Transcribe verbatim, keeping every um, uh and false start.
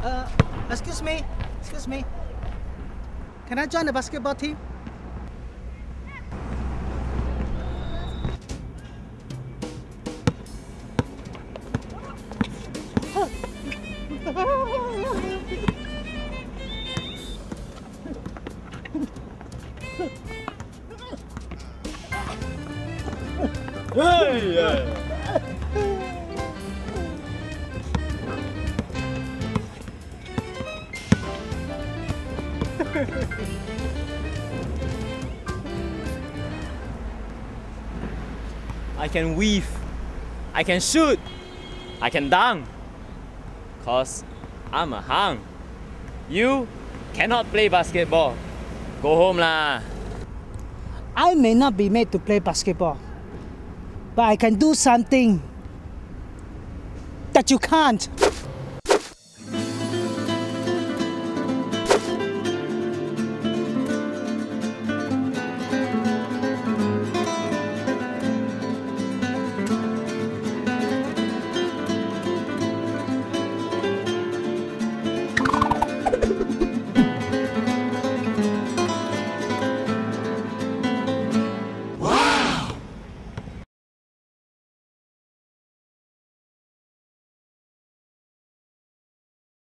Uh, excuse me, excuse me. Can I join the basketball team? Hey, yeah. I can weave, I can shoot, I can dunk, cause I'm a hunk. You cannot play basketball. Go home lah. I may not be made to play basketball, but I can do something that you can't.